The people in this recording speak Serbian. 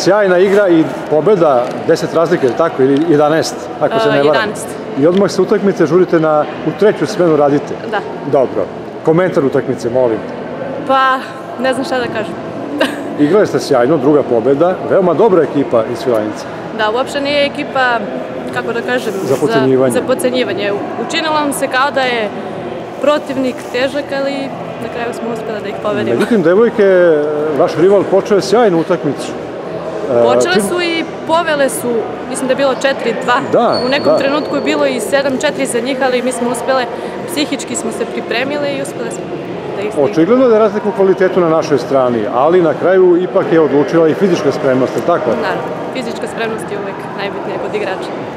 sjajna igra i pobeda, 10 razlike, tako, ili 11, ako se ne varam. 11. I odmah se utakmice žurite u treću smenu radite. Da. Dobro. Komentar utakmice, molim. Pa, ne znam šta da kažem. Igrali ste sjajno, druga pobeda, veoma dobra ekipa iz Svilajnca. Da, uopšte nije ekipa, kako da kažem, za podcenjivanje. Učinilo nam se kao da je protivnik težak, ali na kraju smo uspjeli da ih povedimo. Međutim, devojke, vaš rival počeo je sjajnu utakmicu. Počele su i povele su, mislim da je bilo 4-2. U nekom trenutku je bilo i 7-4 za njih, ali mi smo uspjele, psihički smo se pripremile i uspjele smo da ih stignemo. Očigledno da je razlika u kvalitetu na našoj strani, ali na kraju ipak je odlučila i fizička spremnost, tako? Naravno, fizička spremnost je uvek najbitnija kod igrača.